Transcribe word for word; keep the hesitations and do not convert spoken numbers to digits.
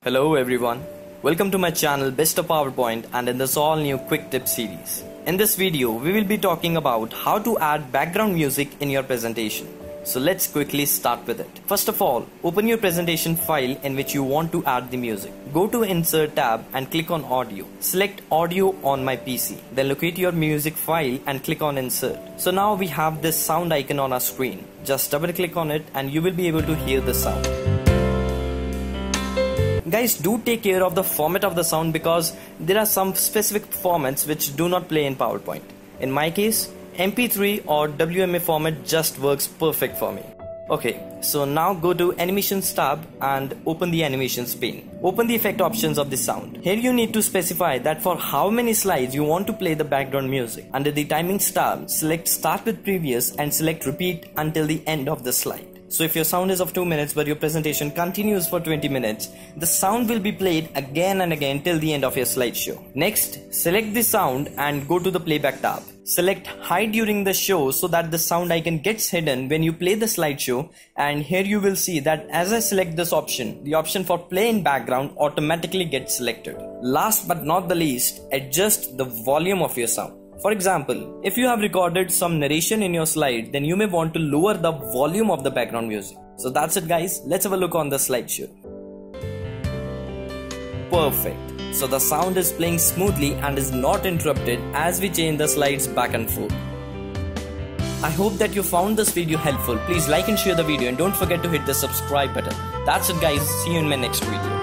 Hello everyone, welcome to my channel Best of PowerPoint and in this all new quick tip series. In this video we will be talking about how to add background music in your presentation. So let's quickly start with it. First of all, open your presentation file in which you want to add the music. Go to Insert tab and click on Audio. Select Audio on my P C. Then locate your music file and click on Insert. So now we have this sound icon on our screen. Just double click on it and you will be able to hear the sound. Guys, do take care of the format of the sound because there are some specific formats which do not play in PowerPoint. In my case, M P three or W M A format just works perfect for me. Okay, so now go to Animations tab and open the Animations pane. Open the effect options of the sound. Here you need to specify that for how many slides you want to play the background music. Under the Timings tab, select Start with Previous and select Repeat until the end of the slide. So if your sound is of two minutes but your presentation continues for twenty minutes, the sound will be played again and again till the end of your slideshow. Next, select the sound and go to the Playback tab. Select Hide during the show so that the sound icon gets hidden when you play the slideshow, and here you will see that as I select this option, the option for Play in Background automatically gets selected. Last but not the least, adjust the volume of your sound. For example, if you have recorded some narration in your slide, then you may want to lower the volume of the background music. So that's it guys, let's have a look on the slideshow. Perfect. So the sound is playing smoothly and is not interrupted as we change the slides back and forth. I hope that you found this video helpful. Please like and share the video and don't forget to hit the subscribe button. That's it guys, see you in my next video.